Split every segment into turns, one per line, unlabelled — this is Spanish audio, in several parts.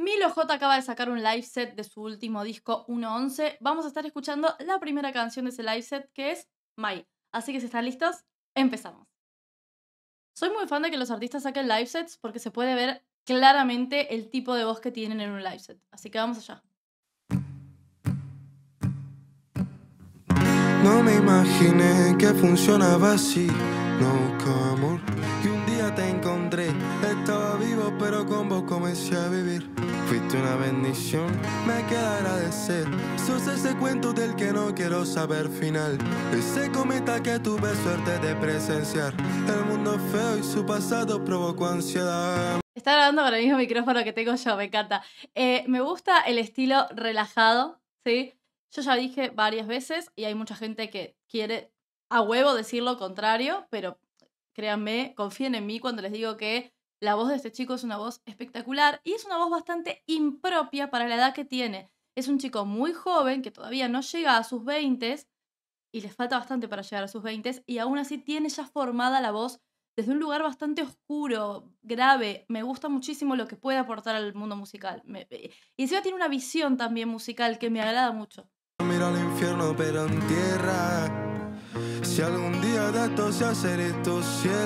Milo J acaba de sacar un live set de su último disco 1-11. Vamos a estar escuchando la primera canción de ese live set, que es Mai. Así que si están listos, empezamos. Soy muy fan de que los artistas saquen live sets porque se puede ver claramente el tipo de voz que tienen en un live set. Así que vamos allá.
No me imaginé que funcionaba así, no, amor. Y un día te encontré, estaba vivo pero con vos comencé a vivir. Fuiste una bendición, me queda agradecer. Sos ese cuento del que no quiero saber final. Ese cometa que tuve suerte de presenciar. El mundo feo y su pasado provocó ansiedad.
Está grabando con el mismo micrófono que tengo yo, me encanta. Me gusta el estilo relajado, ¿sí? Yo ya dije varias veces, y hay mucha gente que quiere a huevo decir lo contrario, pero créanme, confíen en mí cuando les digo que la voz de este chico es una voz espectacular y es una voz bastante impropia para la edad que tiene. Es un chico muy joven que todavía no llega a sus 20 y le falta bastante para llegar a sus 20 y aún así tiene ya formada la voz desde un lugar bastante oscuro, grave. Me gusta muchísimo lo que puede aportar al mundo musical. Y encima tiene una visión también musical que me agrada mucho.
Miro al infierno pero en tierra. Si algún día de esto se hace tu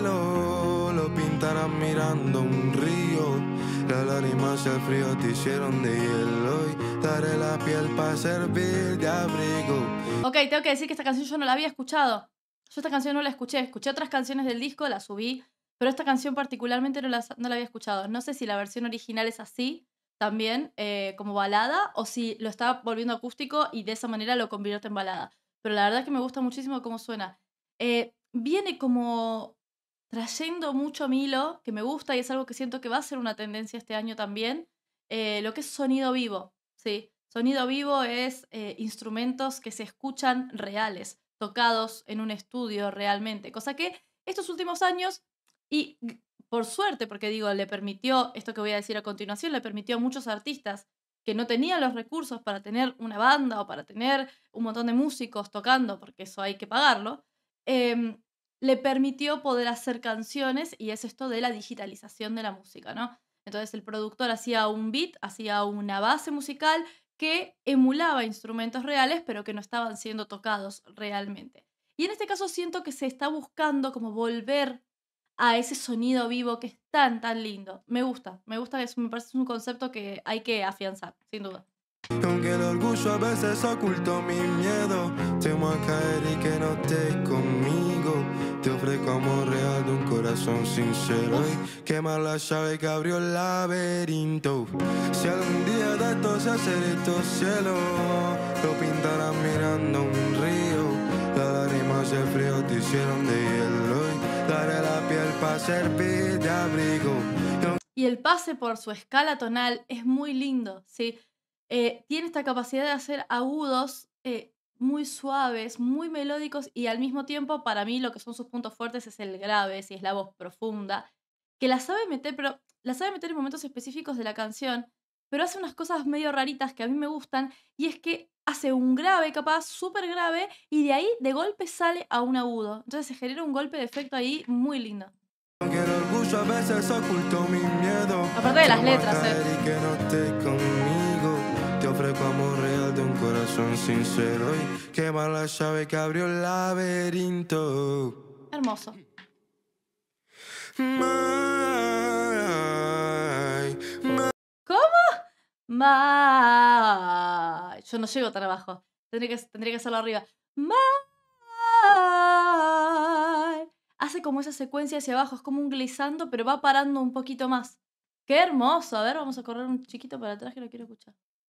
cielo, lo pintarán mirando un río. Las lágrimas y el frío te hicieron de hielo y daré la piel para servir de abrigo.
Ok, tengo que decir que esta canción yo no la había escuchado. Yo esta canción no la escuché. Escuché otras canciones del disco, la subí, pero esta canción particularmente no la había escuchado. No sé si la versión original es así, también, como balada, o si lo está volviendo acústico y de esa manera lo convierte en balada. Pero la verdad es que me gusta muchísimo cómo suena. Viene como trayendo mucho a Milo, que me gusta y es algo que siento que va a ser una tendencia este año también, lo que es sonido vivo, ¿sí? Sonido vivo es instrumentos que se escuchan reales, tocados en un estudio realmente, cosa que estos últimos años, y por suerte, porque digo, le permitió, esto que voy a decir a continuación, le permitió a muchos artistas que no tenían los recursos para tener una banda o para tener un montón de músicos tocando, porque eso hay que pagarlo, le permitió poder hacer canciones y es esto de la digitalización de la música, ¿no? Entonces el productor hacía un beat, hacía una base musical que emulaba instrumentos reales, pero que no estaban siendo tocados realmente. Y en este caso siento que se está buscando como volver a ese sonido vivo que es tan, tan lindo. Me gusta, eso me parece un concepto que hay que afianzar, sin duda.
Aunque el orgullo a veces ocultó mi miedo, temo a caer y que no estés conmigo. Te ofrezco amor real de un corazón sincero y quemar la llave que abrió el laberinto. Si algún día de esto se hace estos cielos, lo pintarán mirando un río. Las lágrimas y el frío te hicieron de hielo y daré la piel para servir de abrigo.
Y el pase por su escala tonal es muy lindo, ¿sí? Tiene esta capacidad de hacer agudos muy suaves, muy melódicos y al mismo tiempo, para mí, lo que son sus puntos fuertes es el grave, si es la voz profunda, que la sabe meter, pero la sabe meter en momentos específicos de la canción, pero hace unas cosas medio raritas que a mí me gustan, y es que hace un grave, capaz, súper grave, y de ahí de golpe sale a un agudo. Entonces se genera un golpe de efecto ahí muy lindo.
Aunque el orgullo a veces ocultó mi miedo,
Aparte de las letras,
y que no estés conmigo. Te ofrezco amor real de un corazón sincero y quemar la llave que abrió el laberinto.
Hermoso. ¿Cómo? Yo no llego tan abajo. Tendría que hacerlo arriba. Hace como esa secuencia hacia abajo, es como un glissando, pero va parando un poquito más. ¡Qué hermoso! A ver, vamos a correr un chiquito para atrás que lo quiero escuchar.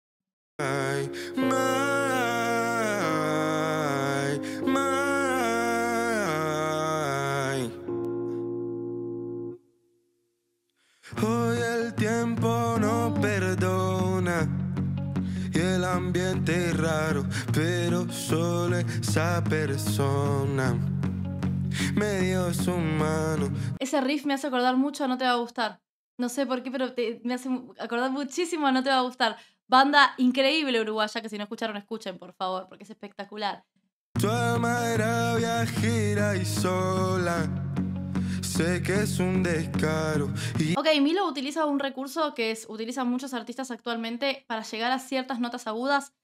Hoy el tiempo no perdona y el ambiente es raro, pero solo esa persona me dio su mano.
Ese riff me hace acordar mucho a No Te Va a Gustar. No sé por qué, pero me hace acordar muchísimo a No Te Va a Gustar. Banda increíble uruguaya, que si no escucharon, escuchen, por favor, porque es espectacular.
Tu alma era viajera y sola. sé que es un descaro. Y
Ok, Milo utiliza un recurso que utilizan muchos artistas actualmente para llegar a ciertas notas agudas,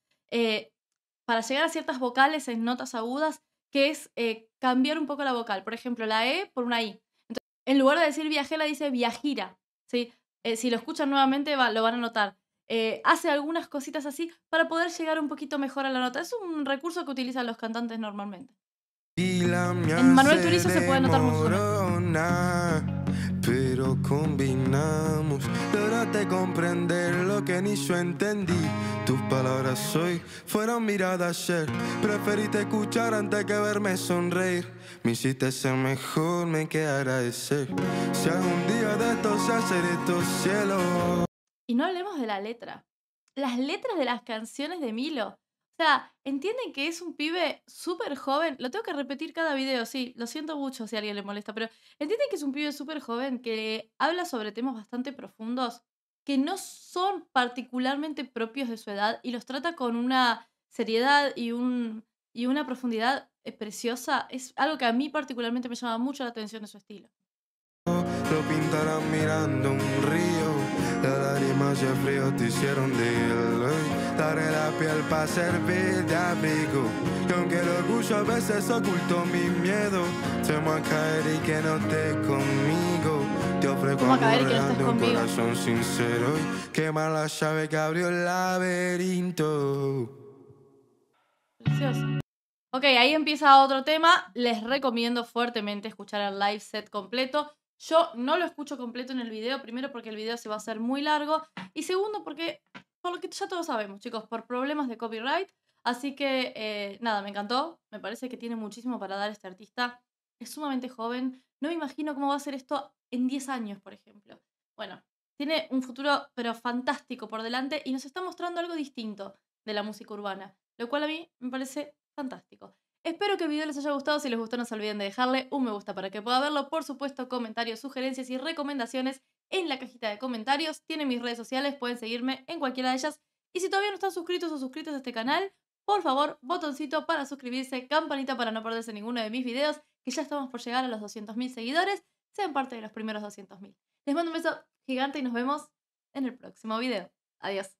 para llegar a ciertas vocales en notas agudas, que es cambiar un poco la vocal. Por ejemplo, la E por una I. Entonces, en lugar de decir viajera, dice viajira. ¿Sí? Si lo escuchan nuevamente, lo van a notar. Hace algunas cositas así para poder llegar un poquito mejor a la nota. Es un recurso que utilizan los cantantes normalmente.
la me
En Manuel
hace
Turizo se puede notar mucho también.
desmoronar, pero combinamos. Lograste comprender lo que ni yo entendí. Tus palabras hoy fueron miradas ayer. Preferiste escuchar antes que verme sonreír. Me hiciste ser mejor, me queda agradecer. Si algún día de estos se hacer estos cielos.
Y no hablemos de la letra. Las letras de las canciones de Milo. O sea, entienden que es un pibe súper joven. Lo tengo que repetir cada video, sí. Lo siento mucho si a alguien le molesta, pero entienden que es un pibe súper joven que habla sobre temas bastante profundos que no son particularmente propios de su edad y los trata con una seriedad y una profundidad preciosa. Es algo que a mí particularmente me llama mucho la atención de su estilo.
Lo pintarán mirando un río. Las lágrimas y el frío te hicieron de hielo. Daré la piel para servir de abrigo. Y aunque el orgullo a veces ocultó mi miedo, temo a caer y que no estés conmigo. Te ofrezco
Temo a caer y
amor
que no
real
estés
de un
conmigo.
corazón sincero. Y quema la llave que abrió el laberinto.
Precioso. Ok, ahí empieza otro tema. Les recomiendo fuertemente escuchar el live set completo. Yo no lo escucho completo en el video, primero porque el video se va a hacer muy largo y segundo porque, por lo que ya todos sabemos, chicos, por problemas de copyright. Así que, nada, me encantó. Me parece que tiene muchísimo para dar este artista. Es sumamente joven. No me imagino cómo va a ser esto en 10 años, por ejemplo. Bueno, tiene un futuro, pero fantástico por delante y nos está mostrando algo distinto de la música urbana, lo cual a mí me parece fantástico. Espero que el video les haya gustado. Si les gustó, no se olviden de dejarle un me gusta para que pueda verlo. Por supuesto, comentarios, sugerencias y recomendaciones en la cajita de comentarios. Tienen mis redes sociales, pueden seguirme en cualquiera de ellas. Y si todavía no están suscritos o suscritos a este canal, por favor, botoncito para suscribirse, campanita para no perderse ninguno de mis videos, que ya estamos por llegar a los 200.000 seguidores. Sean parte de los primeros 200.000. Les mando un beso gigante y nos vemos en el próximo video. Adiós.